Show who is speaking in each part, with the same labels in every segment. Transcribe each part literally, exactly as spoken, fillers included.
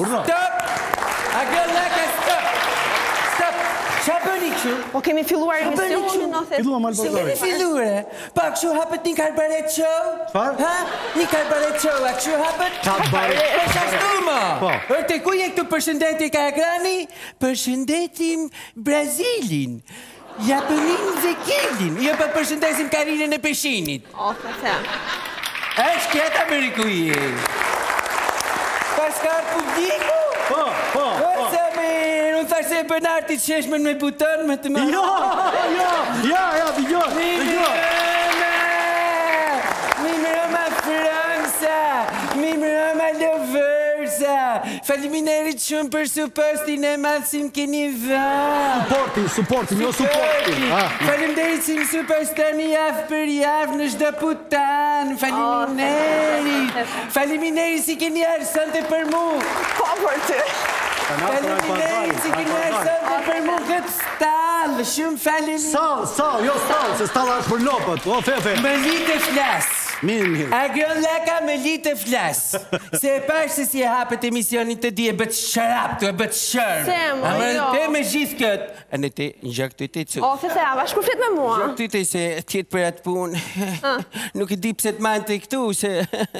Speaker 1: Stop! A gëllaka, stop! Stop! Qa bëni këshu?
Speaker 2: Po kemi filluar emisionin, o the.
Speaker 3: Filluam
Speaker 1: Se
Speaker 3: Albazari.
Speaker 1: keni filluar? Pa këshu hapët një karbaret show?
Speaker 3: Çfarë?
Speaker 1: Ha? Një karbaret show, a këshu hapët?
Speaker 3: Kabaret.
Speaker 1: Po shashtu ma!
Speaker 3: Po.
Speaker 1: Ërte ku je këtu përshëndetje ka ekrani? Përshëndetim Brazilin. Japonin Zekilin. Jo për përshëndesim Karinën e Peshinit.
Speaker 2: O the the.
Speaker 1: Është kjeta Ameriku je. Paskar publiku?
Speaker 3: Po, po, po.
Speaker 1: Ose mirë, unë thashtë e bën artit qeshmen me buton, me të më...
Speaker 3: Jo, jo, ja, ja, dëgjoj,
Speaker 1: Mi
Speaker 3: dëgjoj.
Speaker 1: mërëma! Mi mërëma Fransa! Mi mërëma Lovërsa! Faleminderit shumë për supostin e madh si më keni vënë.
Speaker 3: Supportin, supportin, jo supportin. Ah,
Speaker 1: Faleminderit si më supostoni javë për javë në çdo putan. Faleminderit. Faleminderit si keni arsante për mua.
Speaker 2: Po për ty.
Speaker 1: Faleminderit si keni arsante për mua këtë stall. Shumë faleminderit.
Speaker 3: Sall, sall, jo sall, se stalla është për lopët. O, fefe.
Speaker 1: Më litë flas.
Speaker 3: Mirë, mirë.
Speaker 1: A grëllaka me litë flas. Se e pash se si e hapët emisionin të di e bët sharap të e bët shërë.
Speaker 2: Se, mo,
Speaker 1: A më
Speaker 2: jo.
Speaker 1: te me gjithë këtë. A në te, në gjak të te cu.
Speaker 2: O the the, a vash përflet me mua.
Speaker 1: Gjak të te se tjetë për atë punë. Nuk i di pse të manë të këtu, se...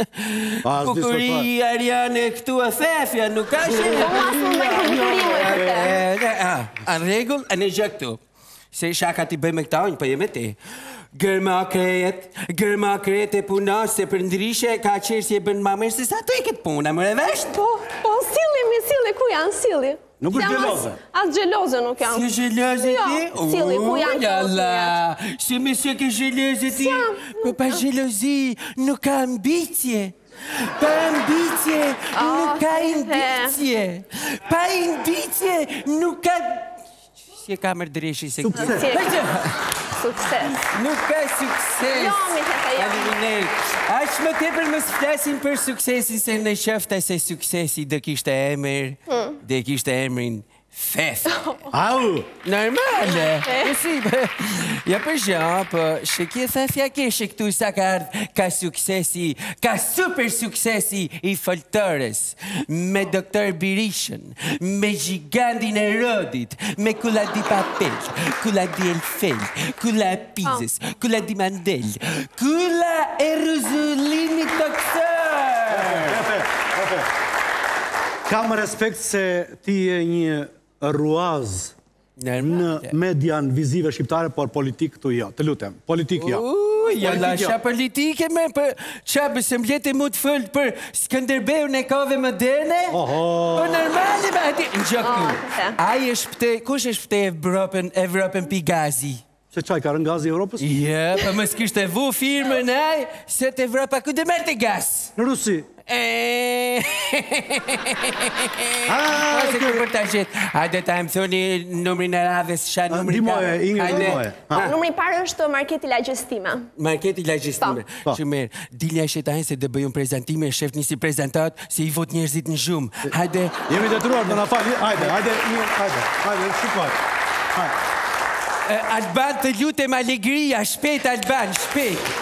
Speaker 3: Pas,
Speaker 1: Kukuri, Ariane, këtu a thefja, nuk ka që...
Speaker 2: Po mas më bëjnë bukurime për te.
Speaker 1: A në regull, a në gjak të. Se shaka ti bëj me këta unë, për jeme te. Gërma krejet, gërma krejet e puna, se për ndryshe ka qërë si e bënë ma mërë, se sa të e këtë puna, më revesht?
Speaker 2: Po, po, sili mi, sili, ku janë, sili?
Speaker 3: Nuk është
Speaker 2: Jam as-
Speaker 3: gjeloze.
Speaker 2: As gjeloze nuk janë.
Speaker 1: Si gjelëze
Speaker 2: Jo,
Speaker 1: ti?
Speaker 2: sili, ku janë
Speaker 1: Ja
Speaker 2: këto
Speaker 1: la, si me se ke gjelëze ti?
Speaker 2: Jam,
Speaker 1: Po pa gjelozi, nuk ka ambicje. Pa ambicje, nuk ka
Speaker 2: the.
Speaker 1: ambicje. Pa ambicje, nuk ka... Si e ka mërë dreshi se këtë?
Speaker 3: Sukses.
Speaker 2: Sukses.
Speaker 1: Nuk ka sukses.
Speaker 2: Jo, mi të të jam.
Speaker 1: Faleminderit. Aq më tepër mos flasim për suksesin se në qofta se suksesi do kishte emër, do kishte emrin Fef.
Speaker 3: Au.
Speaker 1: Normale. Po si, ja për shë, po shëkje Fefja keshe këtu sa ka ardhë ka suksesi, ka super suksesi i foltores, me doktor Birishën, me gjigandin e Rodit, me Kula di Papel, Kula di Elfel, Kula Pizes, Kula di Mandel, Kula e Ruzulini Doktor.
Speaker 3: Fefe, fefe. Kam respekt se ti je një ruaz në median vizive shqiptare, por politik këtu jo. Të lutem, politik jo.
Speaker 1: Uj, ja
Speaker 3: Politik jo.
Speaker 1: lasha politike me për qa bësëmlete mu të fëllë për Skënderbeu në kove moderne?
Speaker 3: Oho.
Speaker 1: Po normali me ati, në gjokë
Speaker 2: Oh,
Speaker 1: tu. Ai është pëte, kush është pëte Evropën, Evropën pi gazi?
Speaker 3: Se qaj ka rënë gazi i Europës?
Speaker 1: Ja, po më s'kishte vu firmën ai, se të Evropa ku dhe mërë të gas.
Speaker 3: Në Rusi.
Speaker 1: E.
Speaker 3: Ah,
Speaker 1: Ose ku për ta gjithë. Hajde ta më thoni numrin e radhës, sha numrin
Speaker 3: ndihmoje, Ingrid,
Speaker 1: Hajde.
Speaker 3: ndihmoje. Ha.
Speaker 2: Numri i parë është marketi lagjestime.
Speaker 1: Marketi lagjestime.
Speaker 3: Po.
Speaker 1: Shumë mirë. Dilja shetajnë se dhe bëjun prezentime, shef nisi prezentat, se i vot njerëzit në gjumë. Hajde.
Speaker 3: Jemi detruar, më na fali. Hajde, hajde, hajde, hajde, shikoj. Hajde.
Speaker 1: E, Alban, të lutem alegria, shpejt Alban, shpejt.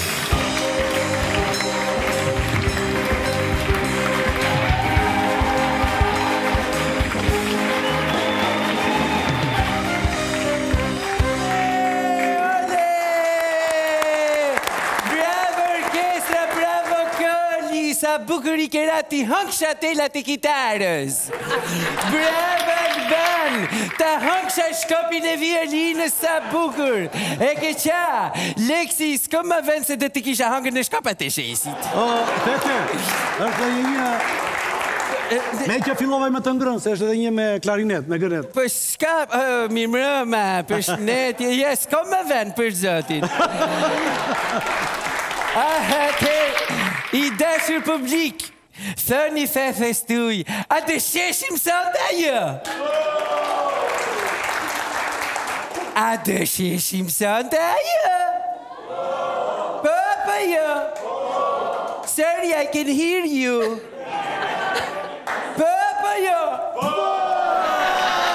Speaker 1: Bravo orkestra, bravo Koli, sa bukur i kera ti hëngë shatelat e kitarës. Bravo Alban, ta hëngësha shkopin e violinës sa bukur. E ke qa, Leksi, s'ko më vend se dhe ti kisha hëngër në shkopat e shesit.
Speaker 3: O, Tete, është edhe një... Me që fillovaj me të ngrënë, se është edhe një me klarinet, me gërnet.
Speaker 1: Po s'ka, oh, mi mrëma, për shnetje, ja, s'ko më vend për zotin. Aha, te, i dashur publik, thoni Fefes tuj, a të sheshim sot ajo? A të sheshim sot ajo? Po, po jo? Sorry, I can hear you. Po, po jo?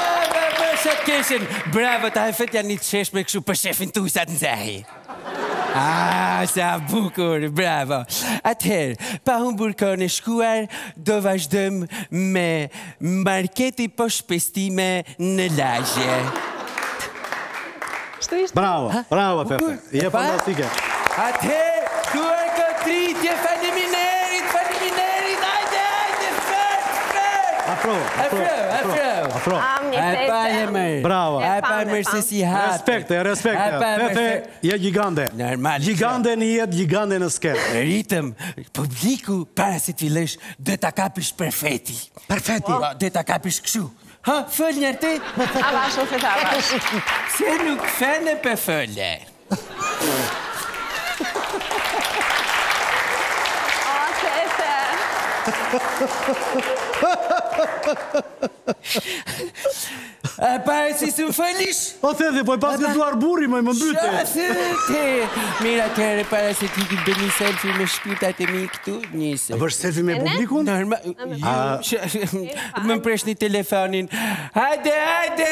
Speaker 1: Bravo, shef keshen. Bravo, ta e fet janë një të shesh me këshu për shefin tu sa të nzahi. Ah, sa bukur, bravo. Atëherë, pa humbur kohën e shkuar, do vazhdojmë me marketi po shpestime në lagje.
Speaker 2: Shtu ishte?
Speaker 3: Bravo, bravo, Pepe. Je
Speaker 1: Pa?
Speaker 3: fantastike.
Speaker 1: Atëherë, duar këtritje, faleminderit, faleminderit, hajde, hajde, fërë, fërë.
Speaker 3: Afro, afro,
Speaker 1: Afro, afro.
Speaker 3: afro.
Speaker 2: A, mi
Speaker 1: Ai pa e
Speaker 2: tete.
Speaker 1: mërë.
Speaker 3: Bravo.
Speaker 1: Ai pa
Speaker 2: E
Speaker 1: e mërë
Speaker 2: pam,
Speaker 1: se
Speaker 2: e
Speaker 1: si hape.
Speaker 3: Respekte, respekte.
Speaker 1: Ai pa e mërë
Speaker 3: Pepe,
Speaker 1: se-
Speaker 3: je gjigande.
Speaker 1: Normal.
Speaker 3: Gjigande në jetë, gjigande në skenë.
Speaker 1: Ritëm, publiku para se të fillesh dhe ta kapish perfeti.
Speaker 3: Perfeti.
Speaker 1: Po, dhe ta kapish këshu. Ha, fëll njërë ti?
Speaker 2: A bash ose ta bash.
Speaker 1: Se nuk fene për fëlle.
Speaker 2: O, tete.
Speaker 1: A pare si së më fëllish?
Speaker 3: O thedhe, po e pas ke duar burri, më më mbyte.
Speaker 1: Shasë te. Mira tëre, para se ti ki bë një selfie me shpirtat e mi këtu, njëse.
Speaker 3: E bësh selfie me publikun?
Speaker 1: Normal, jo, sh- më mpresh një telefonin. Hajde, hajde!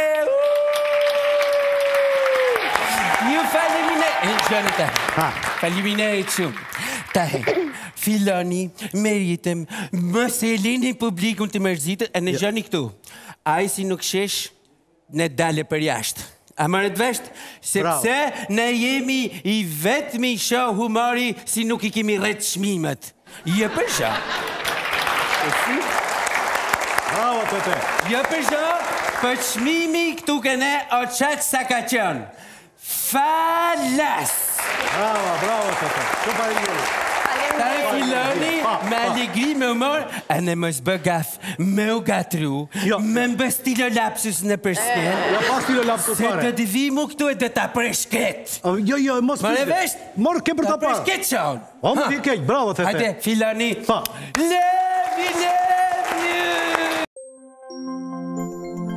Speaker 1: Ju faleminderit. Gjonita,
Speaker 3: Ha.
Speaker 1: faleminderit shumë. Tahe, filoni, meritëm, mos e lini publikun të mërzitë, e në gjoni këtu. Ai si nuk shesh, ne dale për jashtë. A mërët vesht? Sepse ne jemi i vetmi show humori si nuk i kemi rretë shmimet. Je për show.
Speaker 3: Bravo, Pepe.
Speaker 1: Je për show, për shmimi këtu këne o qatë sa ka qënë. Falas!
Speaker 3: Bravo, bravo, Pepe. Shumë pari njëri.
Speaker 1: Ta e filoni me alegri, me humor, a ne mos bë gaf, me u gatru,
Speaker 3: Jo.
Speaker 1: me mbë stilo lapsus në përsken,
Speaker 3: Ja pas tilo lapsu
Speaker 1: se
Speaker 3: fare.
Speaker 1: të divi mu këtu e dhe ta preshket.
Speaker 3: O, Jo, jo, mos
Speaker 1: Më në
Speaker 3: pite.
Speaker 1: vesht?
Speaker 3: Mor ke për
Speaker 1: Ta
Speaker 3: ta parë.
Speaker 1: preshket qaun.
Speaker 3: O, më ti keq, bravo, Pepe.
Speaker 1: Hajde, filoni.
Speaker 3: Pa.
Speaker 1: Levi, levi!